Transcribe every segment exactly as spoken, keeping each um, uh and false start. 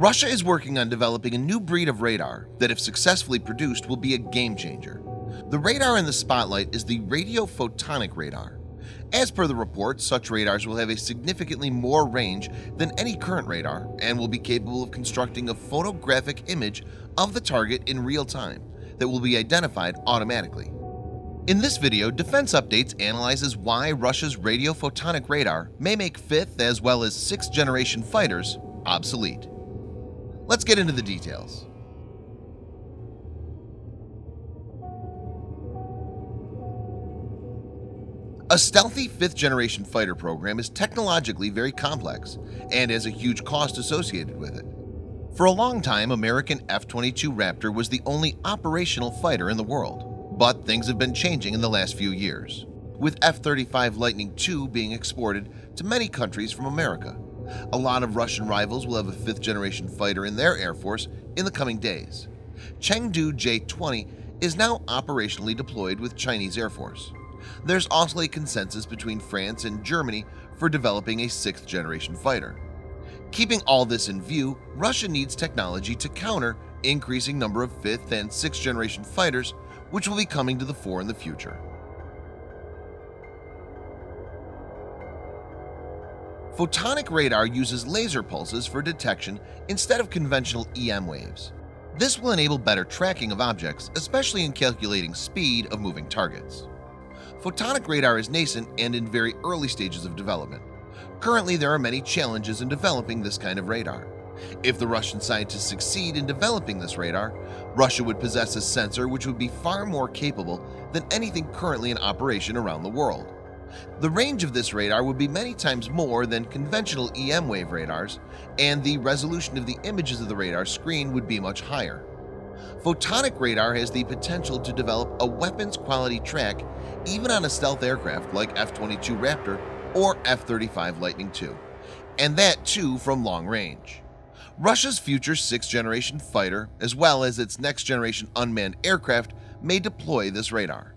Russia is working on developing a new breed of radar that, if successfully produced, will be a game-changer. The radar in the spotlight is the Radio-Photonic radar. As per the report, such radars will have a significantly more range than any current radar and will be capable of constructing a photographic image of the target in real time that will be identified automatically. In this video, Defense Updates analyzes why Russia's radio-photonic radar may make fifth as well as sixth generation fighters obsolete. Let's get into the details. A stealthy fifth generation fighter program is technologically very complex and has a huge cost associated with it. For a long time, American F twenty-two Raptor was the only operational fighter in the world, but things have been changing in the last few years, with F thirty-five Lightning two being exported to many countries from America. A lot of Russian rivals will have a fifth generation fighter in their Air Force in the coming days. Chengdu J twenty is now operationally deployed with Chinese Air Force. There's also a consensus between France and Germany for developing a sixth generation fighter. Keeping all this in view, Russia needs technology to counter increasing number of fifth and sixth generation fighters which will be coming to the fore in the future. Photonic radar uses laser pulses for detection instead of conventional E M waves. This will enable better tracking of objects, especially in calculating speed of moving targets. Photonic radar is nascent and in very early stages of development. Currently, there are many challenges in developing this kind of radar. If the Russian scientists succeed in developing this radar, Russia would possess a sensor which would be far more capable than anything currently in operation around the world. The range of this radar would be many times more than conventional E M wave radars, and the resolution of the images of the radar screen would be much higher. Photonic radar has the potential to develop a weapons quality track even on a stealth aircraft like F twenty-two Raptor or F thirty-five Lightning two, and that too from long range. Russia's future sixth generation fighter, as well as its next generation unmanned aircraft, may deploy this radar.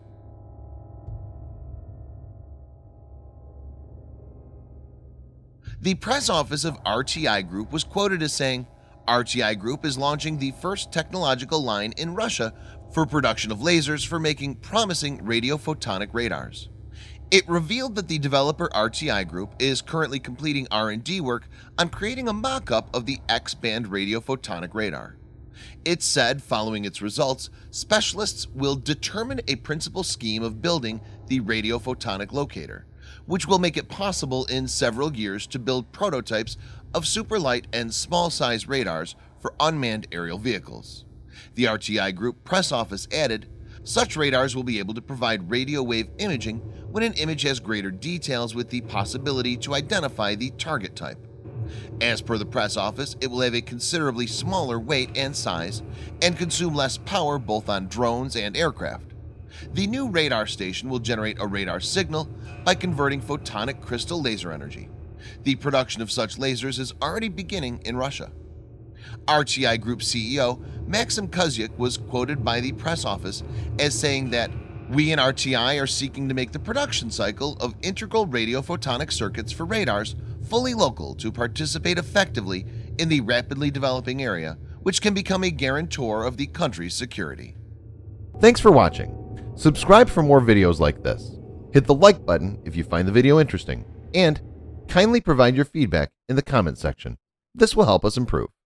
The press office of R T I Group was quoted as saying, "R T I Group is launching the first technological line in Russia for production of lasers for making promising radio-photonic radars." It revealed that the developer R T I Group is currently completing R and D work on creating a mock-up of the X-band radio-photonic radar. It said following its results, specialists will determine a principal scheme of building the radio-photonic locator, which will make it possible in several years to build prototypes of superlight and small-size radars for unmanned aerial vehicles. The R T I Group press office added, "Such radars will be able to provide radio wave imaging when an image has greater details with the possibility to identify the target type. As per the press office, it will have a considerably smaller weight and size and consume less power both on drones and aircraft. The new radar station will generate a radar signal by converting photonic crystal laser energy. The production of such lasers is already beginning in Russia." R T I Group C E O Maxim Kuzyuk was quoted by the press office as saying that, "We in R T I are seeking to make the production cycle of integral radio-photonic circuits for radars fully local to participate effectively in the rapidly developing area, which can become a guarantor of the country's security." Thanks for watching. Subscribe for more videos like this. Hit the like button if you find the video interesting, and kindly provide your feedback in the comment section. This will help us improve.